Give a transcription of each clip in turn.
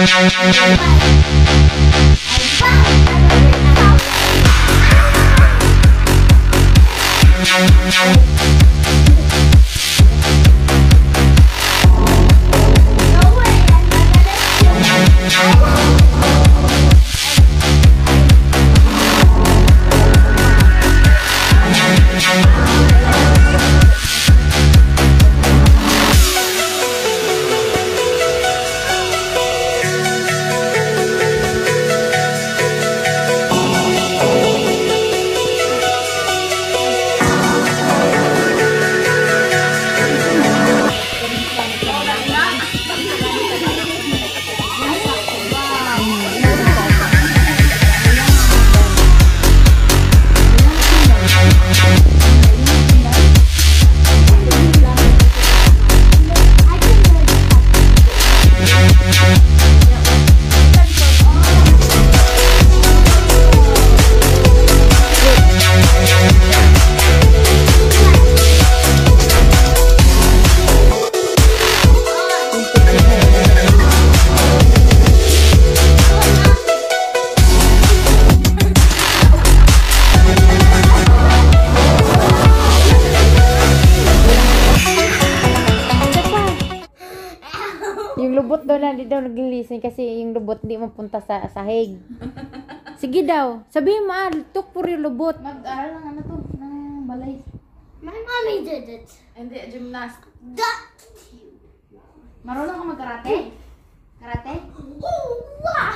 Yung lubot daw na, di daw nagilising kasi yung lubot di mapunta sa sahig. Sige daw. Sabihin mo, tukpor yung lubot. Mag-aral lang ano to, ng balay. My mommy did it. Hindi, gymnast. That. Marunong ka mag-karate? Karate? Wow.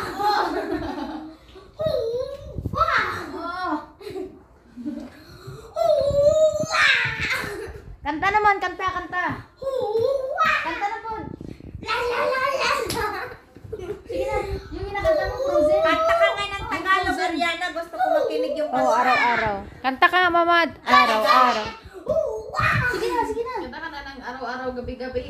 Kanta naman, kanta. Kanta na po. La la la la. Sige na, yung inakanta mo, Frozen. Kanta ka nga ng Tagalog, Ariana. Gusto ko makinig yung Oo, araw-araw. Kanta ka, mamad. Araw-araw. Sige na. Kanta ka na ng araw-araw, gabi-gabi.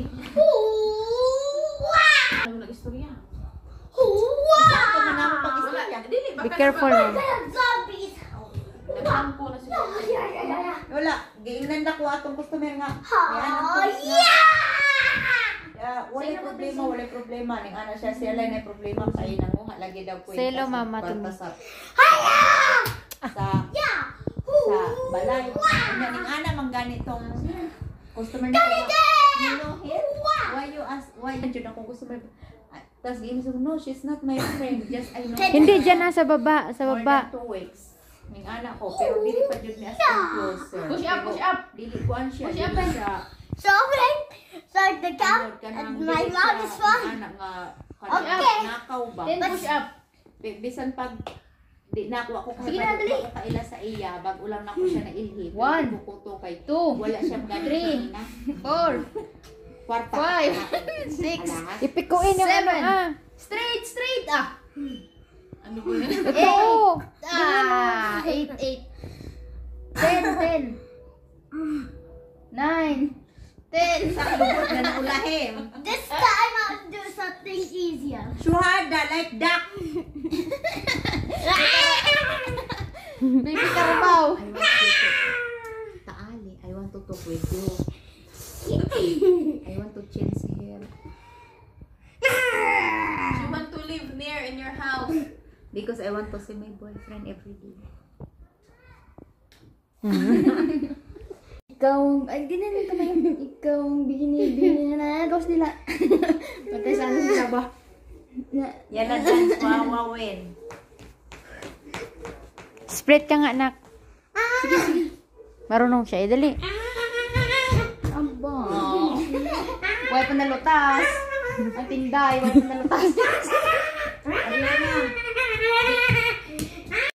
Ano mo nag-istorya? Ito na naman pag-istorya. Be careful, ma'am. Zombies. Nagsampo na siya. Wala. Giingnan na ko atong customer nga. Oh yeah. Wala problema. Ning ana siya sila na problema kay nanguha lagi daw ko. Selo, mama, sa Yeah. sa balay. Nya ning ana man ganitong customer na ko. You know him? Why you akong customer? Tas game so no, she's not my friend. Just I know. Hindi, dyan na sa baba. Sa More baba. than 2 weeks. Ning ana ko pero dili pa jud ni as closer. Push up. Dili kuan siya. Push up, Dili siya. So the camp and my mom is fine. Okay. Nakaw ba? 10 push up. Bisan pag di na ako Sige na, dali. ako kaila sa iya bag ulang na ko siya na ilhit. 1, kukuto kay 2, wala siya gani 4, kwarta. 5, 6, Alas. Ipikuin yung ano, 7. Straight. Ano po yun? Ito. 8, 10, 9, 10. Sa lubot na naulahim. This time I'll do something easier. Shuhada like duck. Baby Carabao. Taali, I want to talk with you. I want to change here. You want to live near in your house. Because I want to see my boyfriend every day. Ikaw, ay ganyan ka na yun. Ikaw, bini na dos nila. Patay sana sila ba? Yan ang dance wawawin. Split ka nga, nak. Sige. Marunong siya. Dali. Aba. Huwag pa nalutas. Ang tinday, huwag pa nalutas. Ariana.